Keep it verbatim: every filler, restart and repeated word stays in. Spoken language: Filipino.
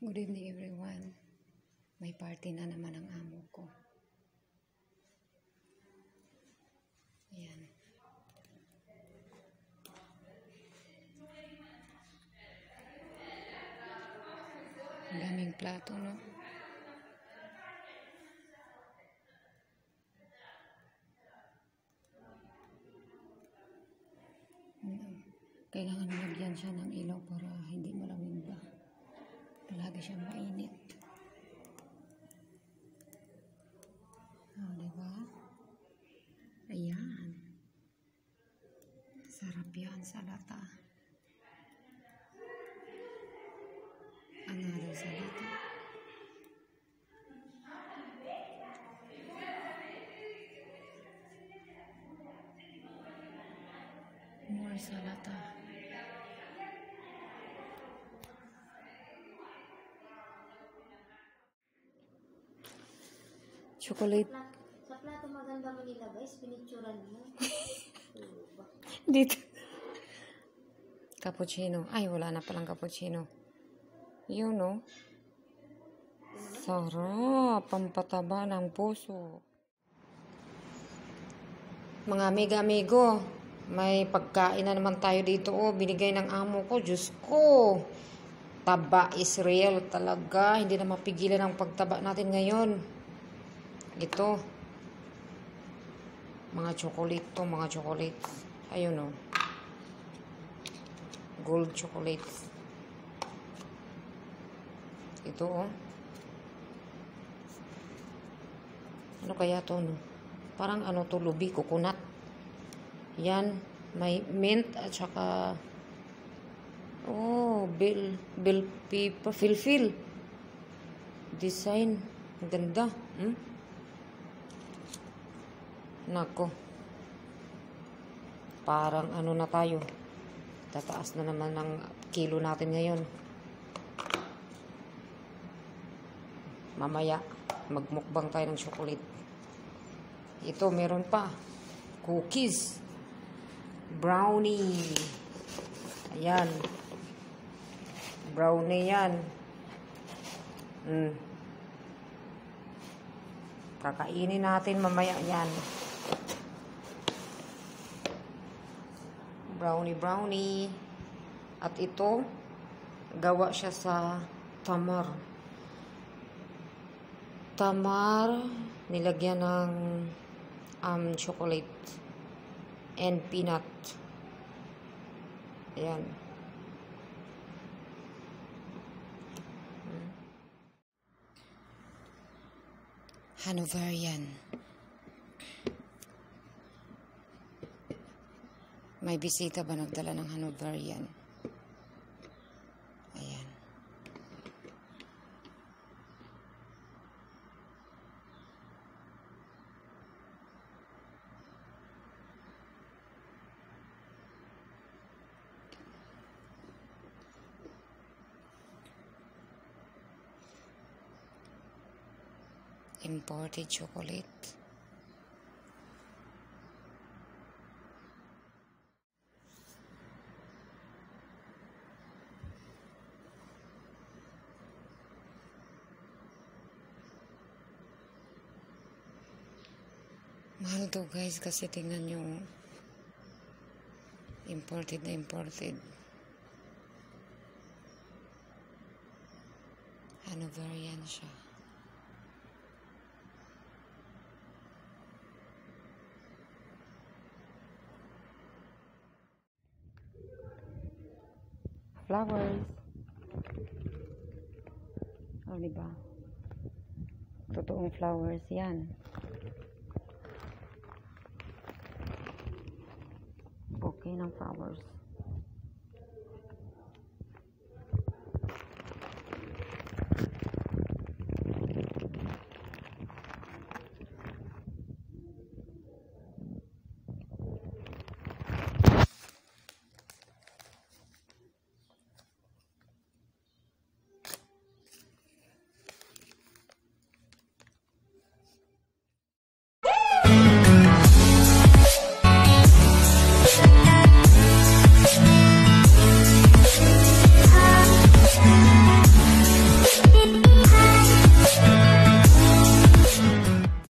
Good evening everyone. May party na naman ang amo ko. Ayan. Ang daming plato, no? Kailangan lagyan siya ng ilaw para hindi malamig ba. Lagi siyang mainit. Oh, diba? Ayan. Sarap yan sa lata. Another sa lata. More sa lata. Chocolate. Sa plato maganda mo nilagay, pinicturan mo. Dito. Cappuccino. Ay, wala na palang cappuccino. Yun, no? Sarap. Pampataba ng puso. Mga amiga-amigo, may pagkain na naman tayo dito. Oh, binigay ng amo ko. Diyos ko. Taba is real talaga. Hindi na mapigilan ang pagtaba natin ngayon. Ito. Mga chocolate to. Mga chocolate. Ayun, oh. Gold chocolate. Ito, oh. Ano kaya to, no? Parang ano to, lubi, coconut. Yan. May mint at saka oh, bell, bell pepper. Fil-fil. Design. Ang ganda. Hmm? Nako. Parang ano na tayo. Tataas na naman ng kilo natin ngayon. Mamaya, magmukbang tayo ng chocolate. Ito, meron pa. Cookies. Brownie. Ayan. Brownie yan. Mm. Kakainin natin mamaya yan. Brownie, brownie. At ito, gawa siya sa tamar. Tamar, nilagyan ng um, chocolate and peanut. Ayan. Hanoverian. May bisita ba nagdala ng Hanoverian? Ayan. Imported chocolate. Mahal to guys kasi tingnan nyo. Imported na imported. Hanoverian siya. Flowers. O, oh, diba? Totoong flowers yan. Bouquet ng flowers.